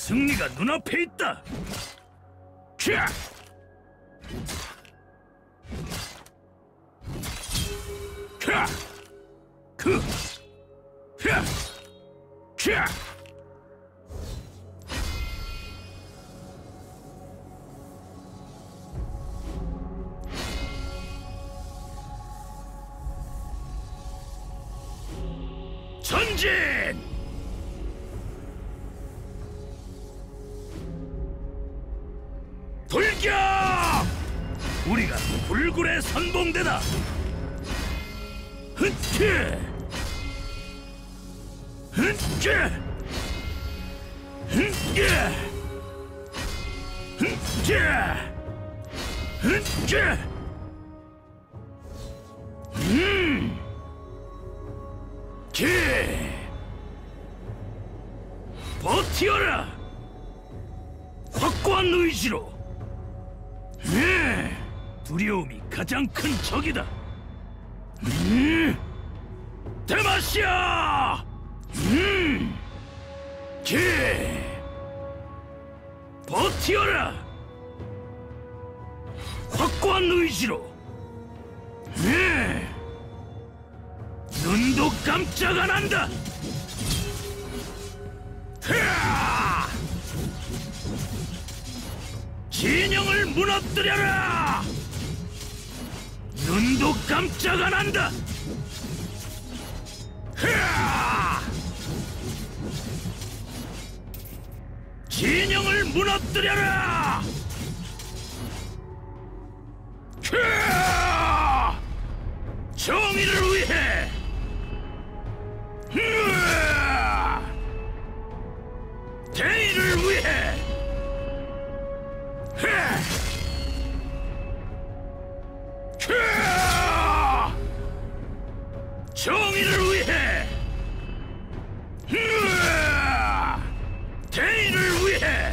승리가 눈앞에 있다. 캬! 캬! 크! 캬! 캬! 전진! 돌격! 우리가 불굴의 선봉대다. 흩트! 흩트! 흩트! 흩트! 흩트! 버티어라! 확고한 의지로! 두려움이 가장 큰 적이다! 데마시아! 버티어라! 확고한 의지로! 눈도 깜짝 안 한다! 진영을 무너뜨려라! 눈도 깜짝 안 한다! 진영을 무너뜨려라! 정의를 위해! 대의를 위해! 정의를 위해! 대의를 위해!